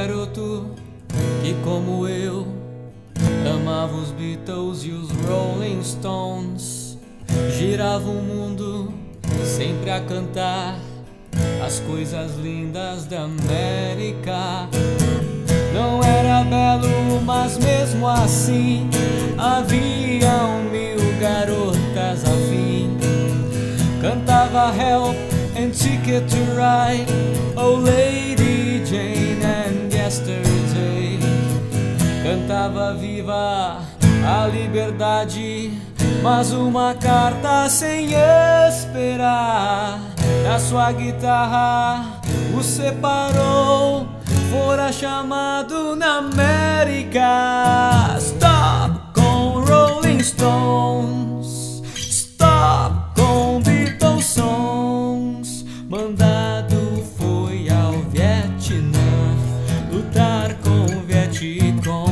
garoto que, como eu, amava os Beatles e os Rolling Stones. Girava o mundo sempre a cantar as coisas lindas da América. Não era belo, mas mesmo assim haviam 1000 garotas afim. Cantava Help and Ticket to Ride, Oh Lady Jane and Yesterday. Cantava Viva a Liberdade, mas uma carta sem esperar da sua guitarra o separou. Fora chamado na América. Stop com Rolling Stones, stop com Beatles songs. Mandado foi ao Vietnã lutar com Vietcongos.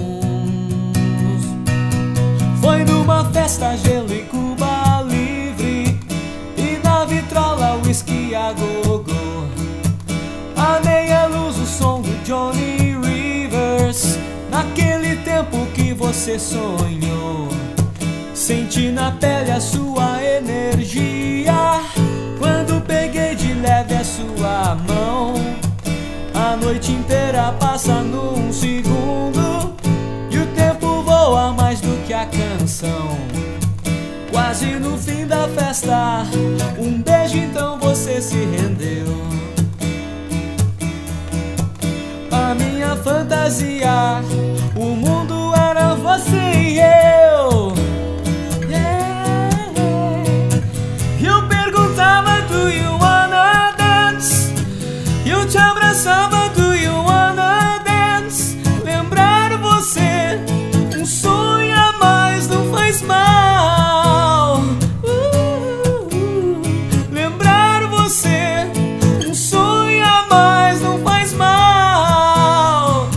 Foi numa festa gelo e Cuba livre, e na vitrola whisky a gogo. A meia luz o som do Johnny Rivers, naquele tempo que você sonhou. Senti na pele a sua energia quando peguei de leve a sua mão. A noite inteira passa num segundo e o tempo voa mais do que a canção. Quase no fim da festa, um beijo, então você se rendeu. A minha fantasia, o mundo era você e eu. E eu perguntava, do you wanna dance? E eu te abraçava, do you wanna dance? Lembrar você, um sonho a mais não faz mal. Lembrar você, um sonho a mais não faz mal.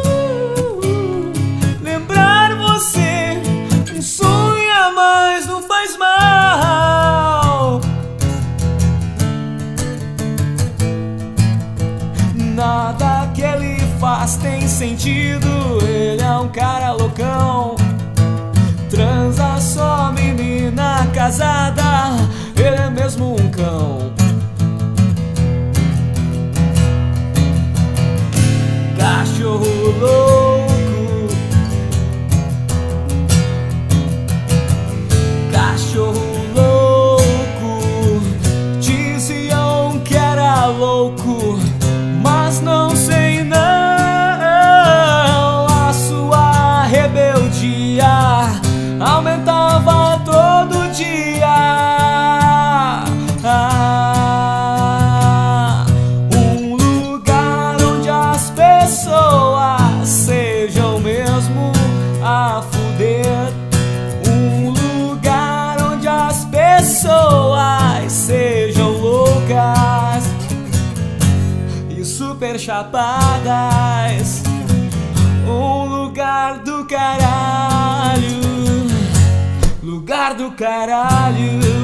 Lembrar você, um sonho a mais não faz mal. Nada que ele faz tem sentido. Ele é um cara loucão, transa só menina casada. Ele é mesmo um cão. Cachorro louco, cachorro louco. Diziam que era louco, mas não sei não. A sua rebeldia aumentava todo dia. Um lugar onde as pessoas sejam mesmo a fuder. Um lugar onde as pessoas sejam loucas e super chapadas. Um lugar do caralho, lugar do caralho.